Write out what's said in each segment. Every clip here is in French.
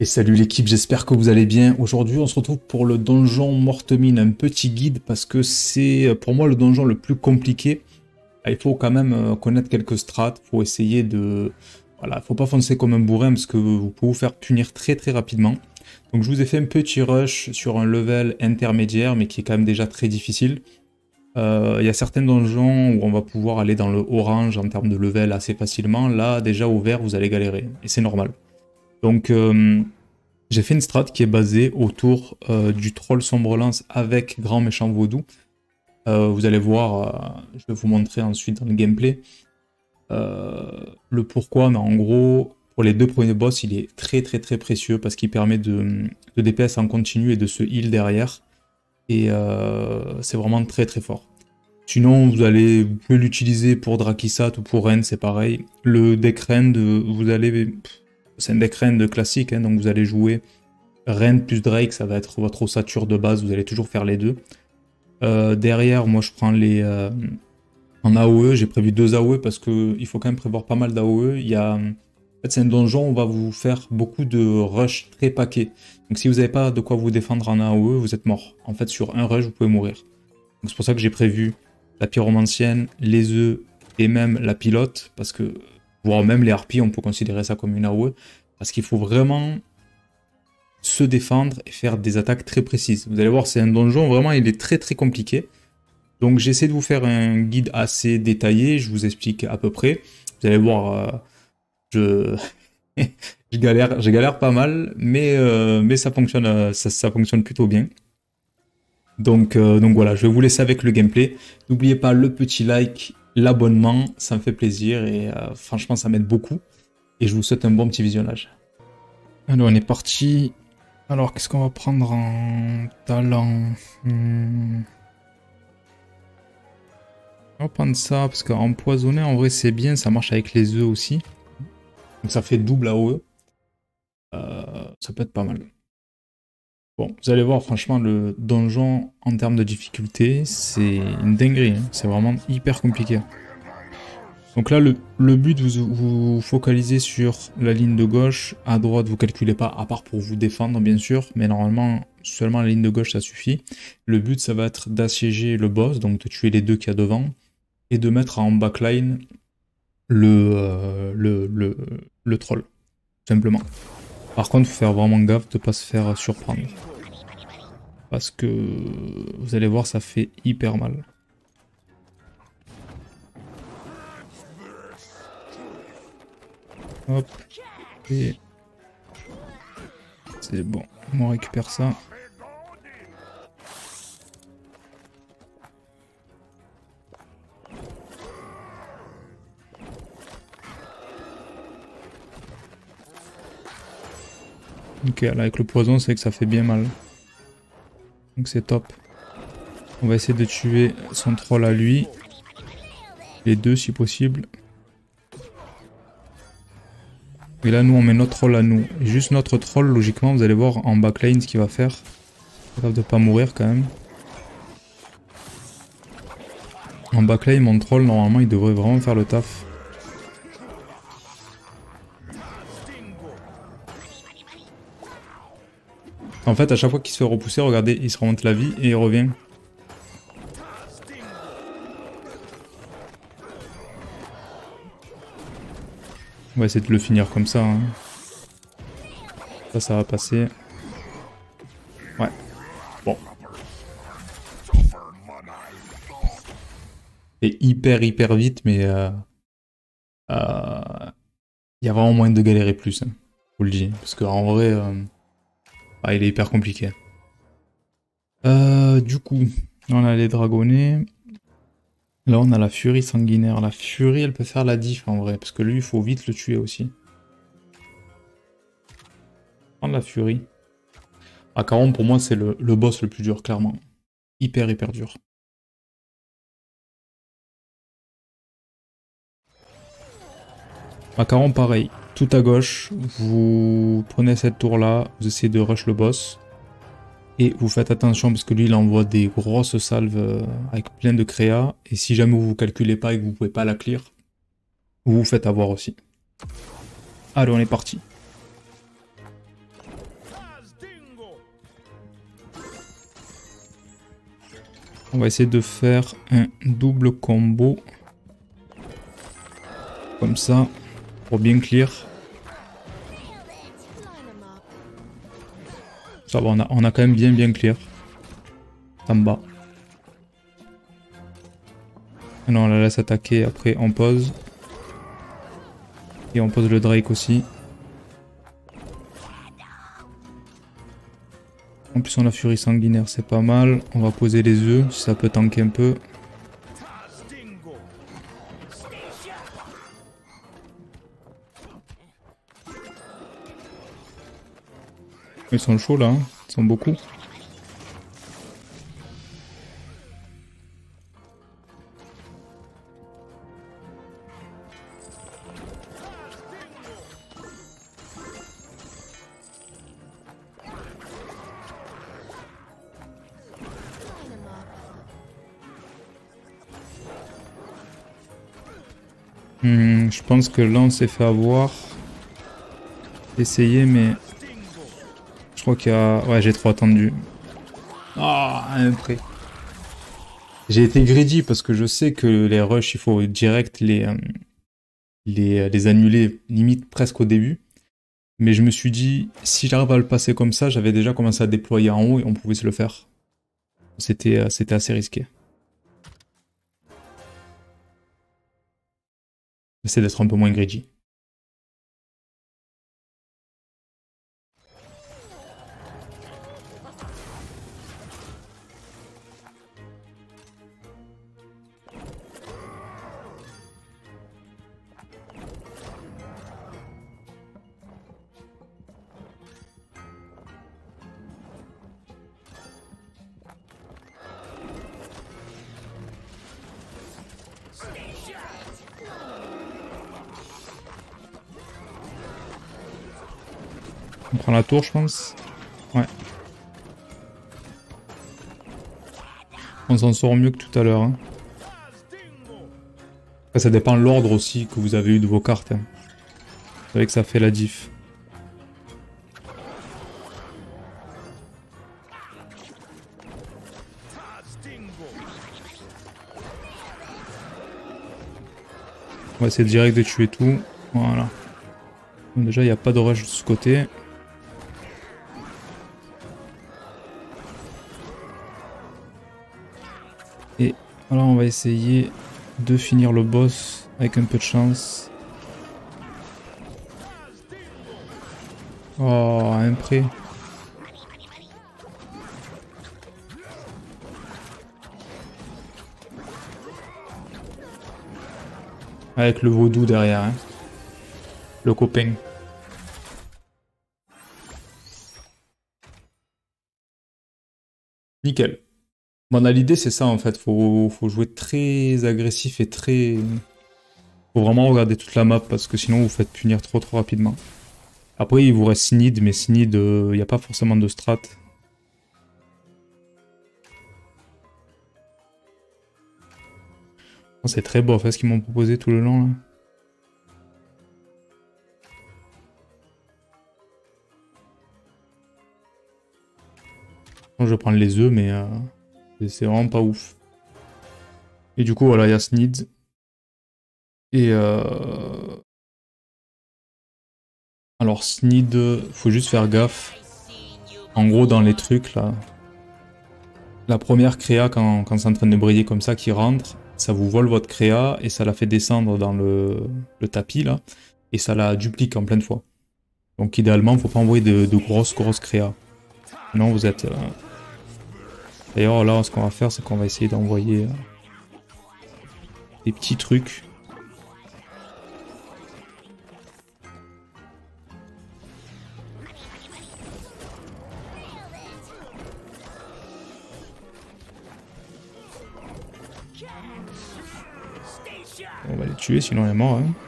Et salut l'équipe, j'espère que vous allez bien. Aujourd'hui, on se retrouve pour le donjon Mortemine, un petit guide parce que c'est pour moi le donjon le plus compliqué. Il faut quand même connaître quelques strats, il faut essayer de... Voilà, faut pas foncer comme un bourrin parce que vous pouvez vous faire punir très rapidement. Donc je vous ai fait un petit rush sur un level intermédiaire mais qui est quand même déjà très difficile. Il y a certains donjons où on va pouvoir aller dans le orange en termes de level assez facilement. Là, déjà au vert, vous allez galérer et c'est normal. Donc j'ai fait une strat qui est basée autour du troll sombre lance avec grand méchant vaudou. Vous allez voir, je vais vous montrer ensuite dans le gameplay le pourquoi, mais en gros, pour les deux premiers boss, il est très précieux parce qu'il permet de DPS en continu et de se heal derrière. Et c'est vraiment très fort. Sinon, vous pouvez l'utiliser pour Drakisat ou pour Ren, c'est pareil. Le deck Ren, c'est un deck Ren classique, hein, donc vous allez jouer Ren plus Drake, ça va être votre ossature de base, vous allez toujours faire les deux. Derrière, moi je prends les... en AOE, j'ai prévu 2 AOE parce qu'il faut quand même prévoir pas mal d'AOE. En fait, c'est un donjon où on va vous faire beaucoup de rush très paquet. Donc si vous n'avez pas de quoi vous défendre en AOE, vous êtes mort. En fait, sur un rush, vous pouvez mourir. Donc c'est pour ça que j'ai prévu la pyromancienne, les œufs et même la pilote, parce que, voire même les harpies, on peut considérer ça comme une AOE, parce qu'il faut vraiment se défendre et faire des attaques très précises. Vous allez voir, c'est un donjon, vraiment, il est très compliqué. Donc j'essaie de vous faire un guide assez détaillé, je vous explique à peu près. Vous allez voir, je galère pas mal, mais ça fonctionne, ça fonctionne plutôt bien. Donc voilà, je vais vous laisser avec le gameplay. N'oubliez pas le petit like, l'abonnement, ça me fait plaisir et franchement ça m'aide beaucoup. Et je vous souhaite un bon petit visionnage. Alors on est parti. Alors qu'est-ce qu'on va prendre en talent On va prendre ça parce qu'empoisonner en vrai c'est bien, ça marche avec les œufs aussi. Donc ça fait double AOE. Ça peut être pas mal. Bon, vous allez voir, franchement, le donjon, en termes de difficulté, c'est une dinguerie. Hein. C'est vraiment hyper compliqué. Donc là, le but, vous focalisez sur la ligne de gauche. À droite, vous calculez pas, à part pour vous défendre, bien sûr. Mais normalement, seulement la ligne de gauche, ça suffit. Le but, ça va être d'assiéger le boss, donc de tuer les deux qu'il y a devant. Et de mettre en backline le troll, tout simplement. Par contre, il faut faire vraiment gaffe de ne pas se faire surprendre. Parce que vous allez voir, ça fait hyper mal. Hop. Et c'est bon. On récupère ça. Ok, là avec le poison, c'est que ça fait bien mal. Donc c'est top. On va essayer de tuer son troll à lui. Les deux si possible. Et là nous on met notre troll à nous. Et juste notre troll, logiquement, vous allez voir en backline ce qu'il va faire. Capable de pas mourir quand même. En backline, mon troll, normalement, il devrait vraiment faire le taf. En fait, à chaque fois qu'il se fait repousser, regardez, il se remonte la vie et il revient. On va essayer de le finir comme ça. Hein. Ça va passer. Ouais. Bon. Et hyper vite, mais il y a vraiment moyen de galérer plus. Hein, je vous le dis. Parce qu'en vrai, il est hyper compliqué. Du coup, on a les dragonnets. Là, on a la furie sanguinaire. La furie, elle peut faire la diff en vrai. Parce que lui, il faut vite le tuer aussi. Prendre la furie. Acheron, pour moi, c'est le boss le plus dur, clairement. Hyper dur. Acheron, pareil. Tout à gauche, vous prenez cette tour-là, vous essayez de rush le boss. Et vous faites attention parce que lui, il envoie des grosses salves avec plein de créa. Et si jamais vous calculez pas et que vous pouvez pas la clear, vous vous faites avoir aussi. Allez, on est parti. On va essayer de faire un double combo. Comme ça, pour bien clear. Ça va, on a quand même bien clear. Ça me bat. Non, on la laisse attaquer, après on pose. Et on pose le Drake aussi. En plus on a Furie sanguinaire, c'est pas mal. On va poser les œufs, si ça peut tanker un peu. Ils sont chauds là, hein. Ils sont beaucoup. Je pense que là on s'est fait avoir. Essayer mais... Je crois qu'il y a... Ouais, j'ai trop attendu. Ah, un prêt. J'ai été greedy parce que je sais que les rushs, il faut direct les annuler, limite presque au début. Mais je me suis dit, si j'arrive à le passer comme ça, j'avais déjà commencé à déployer en haut et on pouvait se le faire. C'était assez risqué. J'essaie d'être un peu moins greedy. On prend la tour, je pense. Ouais. On s'en sort mieux que tout à l'heure. Hein. Après, ça dépend de l'ordre aussi que vous avez eu de vos cartes. Hein. Vous savez que ça fait la diff. On va essayer direct de tuer tout. Voilà. Donc déjà, il n'y a pas de rush de ce côté. Et voilà, on va essayer de finir le boss avec un peu de chance. Oh, un prêt. Avec le vaudou derrière, hein. Le copain. Nickel. Bon, l'idée c'est ça en fait, faut jouer très agressif et très... Faut vraiment regarder toute la map parce que sinon vous faites punir trop rapidement. Après il vous reste Snid, mais Snid, il n'y a pas forcément de strat. Oh, c'est très beau en fait ce qu'ils m'ont proposé tout le long là. Je vais prendre les œufs mais c'est vraiment pas ouf. Et du coup voilà, il y a Snid. Et alors Snid, faut juste faire gaffe. En gros dans les trucs là, la première créa quand c'est en train de briller comme ça qui rentre, ça vous vole votre créa et ça la fait descendre dans le tapis là. Et ça la duplique en pleine fois. Donc idéalement, faut pas envoyer de grosses créas. Sinon vous êtes... D'ailleurs là, ce qu'on va faire, c'est qu'on va essayer d'envoyer des petits trucs. On va les tuer, sinon on est mort. Hein.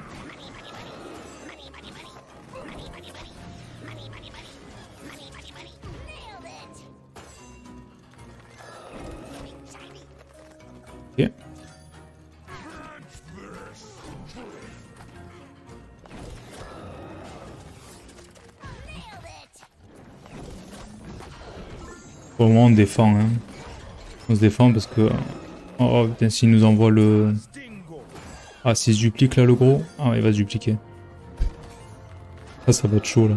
Ok. Au moins on défend. Hein. On se défend parce que... Oh putain, s'il nous envoie le... Ah, s'il se duplique là le gros. Ah, il va se dupliquer. Ça va être chaud là.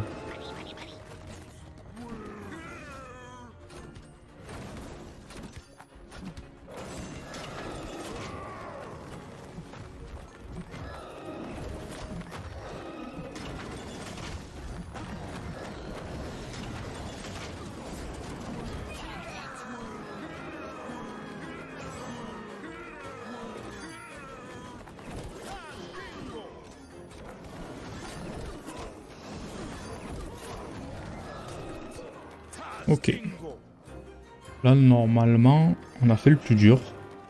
Ok. Là, normalement, on a fait le plus dur.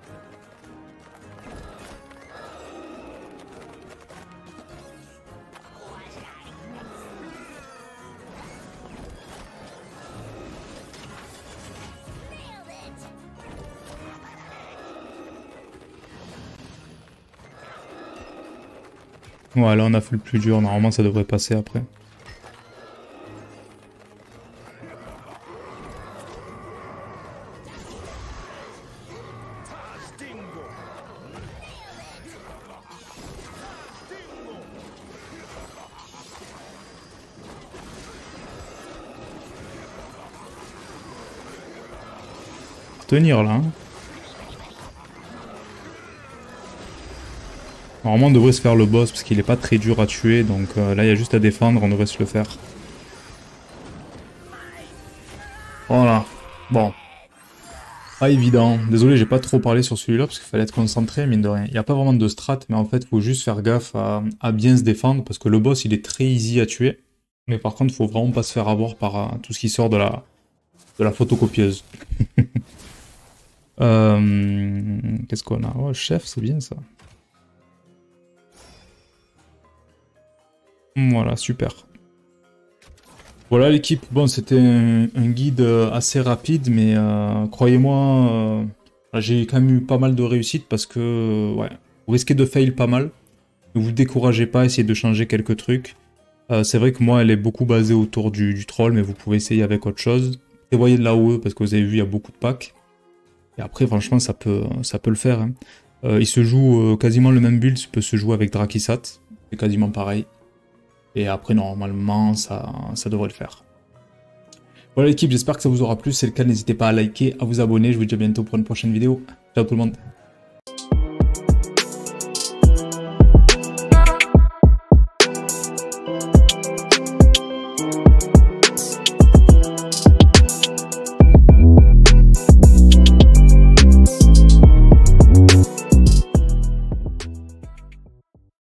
Ouais, là, on a fait le plus dur. Normalement, ça devrait passer après. Tenir là. Hein. Normalement on devrait se faire le boss parce qu'il est pas très dur à tuer, donc là il y a juste à défendre, on devrait se le faire. Voilà. Bon. Pas évident. Désolé, j'ai pas trop parlé sur celui-là parce qu'il fallait être concentré, mine de rien. Il n'y a pas vraiment de strat, mais en fait il faut juste faire gaffe à bien se défendre parce que le boss il est très easy à tuer. Mais par contre il faut vraiment pas se faire avoir par tout ce qui sort de la photocopieuse. Qu'est-ce qu'on a? Oh, chef, c'est bien ça. Voilà, super. Voilà l'équipe, bon c'était un guide assez rapide, mais croyez-moi, j'ai quand même eu pas mal de réussite parce que ouais, vous risquez de fail pas mal. Ne vous découragez pas, essayez de changer quelques trucs. C'est vrai que moi elle est beaucoup basée autour du troll, mais vous pouvez essayer avec autre chose. Prévoyez de l'AOE parce que vous avez vu il y a beaucoup de packs. Et après franchement ça peut le faire. Hein. Il se joue quasiment le même build, il peut se jouer avec Drakisat, c'est quasiment pareil. Et après, normalement, ça devrait le faire. Voilà l'équipe, j'espère que ça vous aura plu. Si c'est le cas, n'hésitez pas à liker, à vous abonner. Je vous dis à bientôt pour une prochaine vidéo. Ciao tout le monde.